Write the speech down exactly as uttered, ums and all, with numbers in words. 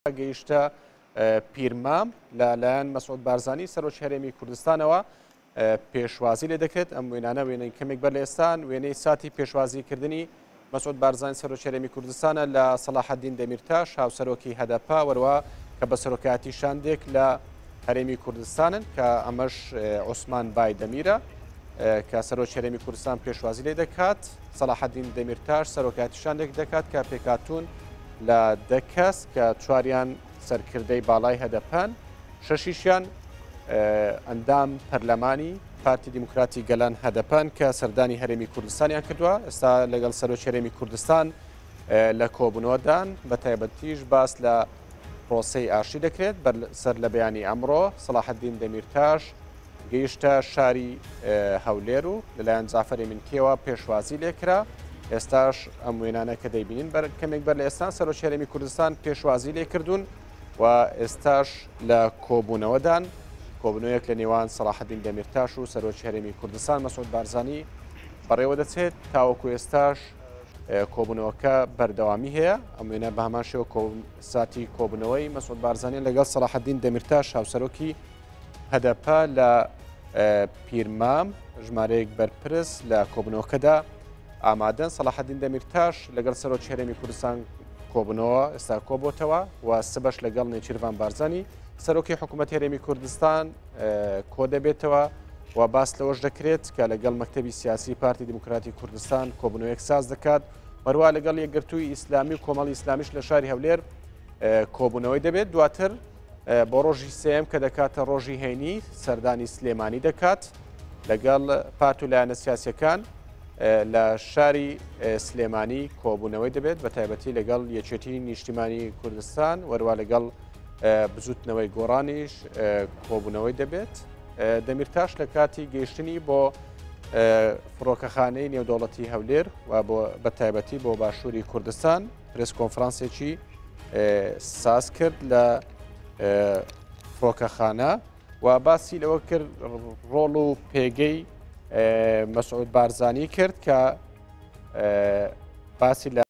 گەیشتە پیرمام لەلایەن مەسعود بارزانی سەرۆک هەرێمی کوردستانەوە پێشوازی لێ دەکرێت. ئەم وێنانە وێنەی کەمێک بەر لە ئێستان وێنەی ساتی پێشوازیکردنی مەسعود بارزانی سەرۆک هەرێمی کوردستانە لە سەلاحەدین دەمیرتاش هاوسەرۆکی هەدەپا وەروە کە بە سەرۆکایەتی شاندێک لە هەرێمی کوردستانن کە ئەمەش عوسمان بای دەمیرە کە سەرۆک هەرێمی کوردستان پێشوازی لێ دەکات. سەلاحەدین دەمیرتاش سەرۆکایەتی شاندێک دەکات کە پێکاتوون لە دە کەس کە چواریان سەرکردەی باڵای هەدەپان، شەشیشیان ئەندام پەرلەمانی پارتی دیموکراتی گەلان هەدەپان کە سەردانی هەرێمی کوردستانیان کردووە. ئێستا لەگەڵ سەرۆک هەرێمی کوردستان لە کۆبوونەوەدان بە تایبەتیش باس لە پرۆسەی ئاشتی دەکرێت. سەر لە بەیانی ئەمڕۆ سەلاحەدین دەمیرتاش گەیشتە شاری هەولێر و لەلایەن جافەری منکیەوە پێشوازی لێکرا. ئێستاش ئەم وێنانە کە دەیبینین بەر کەمێک بەر لە ئێستان سەرۆک هەرێمی کوردستان پێشوازی لێ کردوون و ئێستاش لە کۆبوونەوەدان کۆبوونەوەیەک لە نێوان سەلاحەدین دەمیرتاش و سەرۆک هەرێمی کوردستان مەسعود بارزانی بەڕێوە دەچێت. تاوەکو ئێستاش کۆبوونەوەکە بەردەوامی هەیە. ئەم وێنە بە هەمان شێوە ساتی کۆبوونەوەی مەسعود بارزانی لەگەڵ سەلاحەدین دەمیرتاش هاوسەرۆکی هەدەپا لە پیرمام ژمارەیەک بەرپرس لە کۆبوونەوەکەدا ئامادەن. سەلاحەدین دەمیرتاش لەگەڵ سەرۆک هەرێمی کوردستان کۆبوونەوە ئێستا کۆبۆتەوە و سبەش لەگەڵ نێچیروان بارزانی سەرۆکی حکوومەتی هەرێمی کوردستان کۆ دەبێتەوە و باس لەوەش دەکرێت کە لەگەڵ مەکتەبی سیاسی پارتی دیموکراتی کوردستان کۆبوونەوەیەک ساز دەکات. هەروە لەگەڵ یەکگرتووی ئیسلامی و کۆمەڵی ئیسلامیش لە شاری هەولێر کۆبوونەوەی دەبێت. دواتر بۆ ڕۆژی سێم کە دەکاتە ڕۆژی هەینی سەردانی سلێمانی دەکات لەگەڵ پارت و لایەنە سیاسیەکان لە شاری سلێمانی کۆبوونەوەی دەبێت بە تایبەتی لەگەڵ یەکێتی نیشتیمانی کوردستان وەروە لەگەڵ بزوتنەوەی گۆڕانیش کۆبوونەوەی دەبێت. دەمیرتاش لە کاتی گەیشتنی بۆ فڕۆکەخانەی نێودەوڵەتی هەولێر و بە تایبەتی بۆ باشووری کوردستان پرس کۆنفرانسێکی ساز کرد لە فڕۆکەخانە و باسی لەوە کرد ڕۆڵ و پێگەی مەسعود بارزانی کرد کە باسی لە